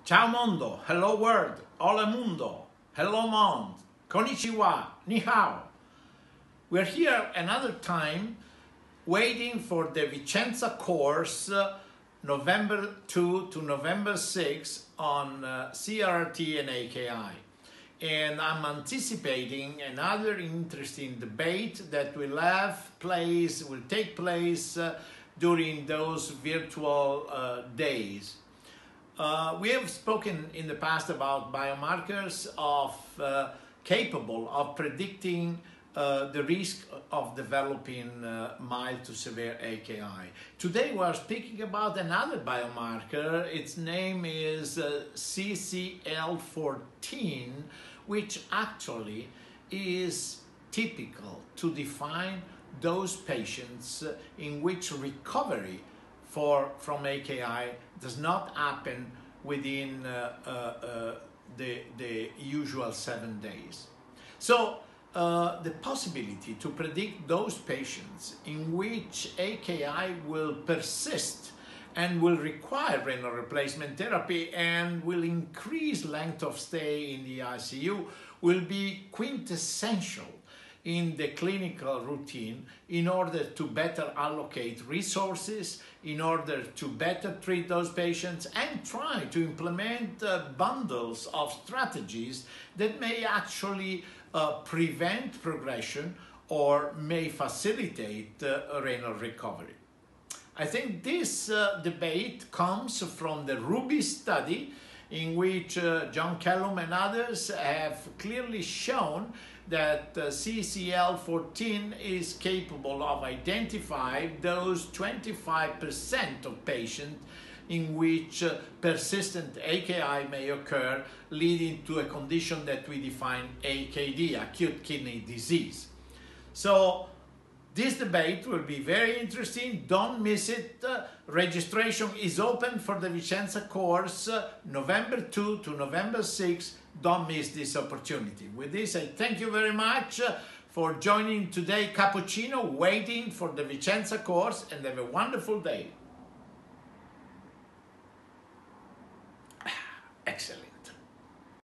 Ciao mondo, hello world, hola mundo, hello monde, konnichiwa, ni hao. We're here another time waiting for the Vicenza course November 2 to November 6 on CRRT and AKI. And I'm anticipating another interesting debate that will take place during those virtual days. We have spoken in the past about biomarkers capable of predicting the risk of developing mild to severe AKI. Today we are speaking about another biomarker. Its name is CCL14, which actually is typical to define those patients in which recovery from AKI does not happen within the usual 7 days. So the possibility to predict those patients in which AKI will persist and will require renal replacement therapy and will increase length of stay in the ICU will be quintessential in the clinical routine in order to better allocate resources, in order to better treat those patients and try to implement bundles of strategies that may actually prevent progression or may facilitate renal recovery. I think this debate comes from the Ruby study in which John Kellum and others have clearly shown that CCL14 is capable of identifying those 25% of patients in which persistent AKI may occur, leading to a condition that we define AKD, acute kidney disease. So this debate will be very interesting. Don't miss it. Registration is open for the Vicenza course, November 2 to November 6. Don't miss this opportunity. With this, I thank you very much for joining today, Cappuccino, waiting for the Vicenza course, and have a wonderful day.